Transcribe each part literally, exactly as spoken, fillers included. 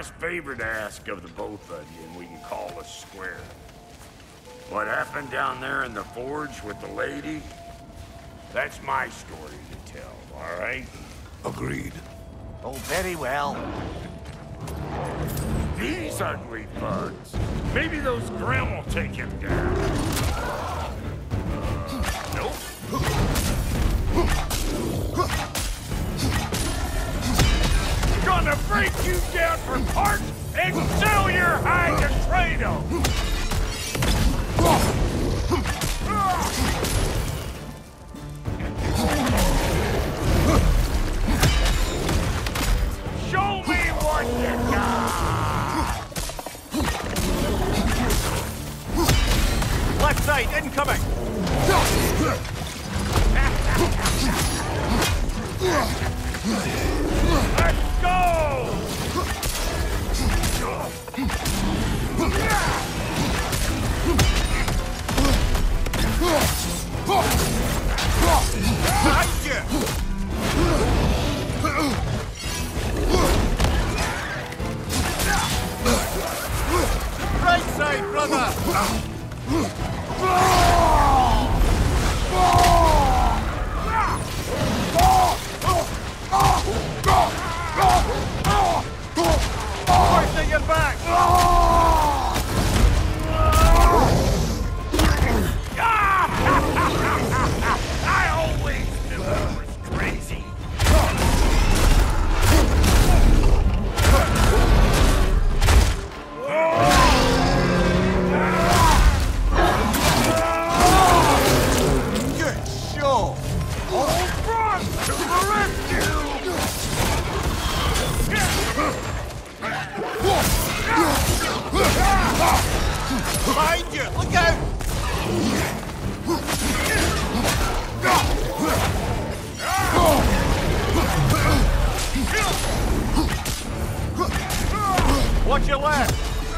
last favor to ask of the both of you, and we can call us square. What happened down there in the forge with the lady? That's my story to tell, all right? Agreed. Oh, very well. These ugly bugs. Maybe those Grimm will take him down. Nope. Gonna break you down for parts and sell your hide to Trado! Show me what you got! Left side, incoming! Let's go! Behind you! Right side, brother! Forcing him back! I always knew I was crazy. Good show! All front to the rescue! Behind you! Look out! Watch your left!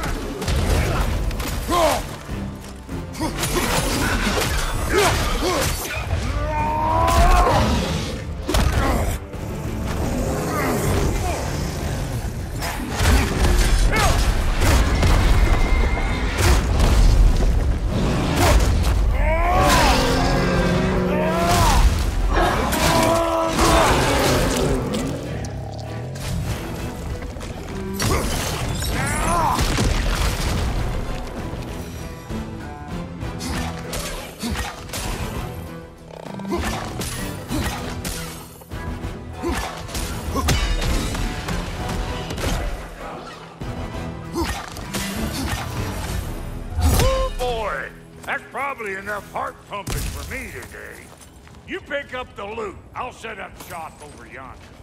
That's probably enough heart pumping for me today. You pick up the loot. I'll set up shop over yonder.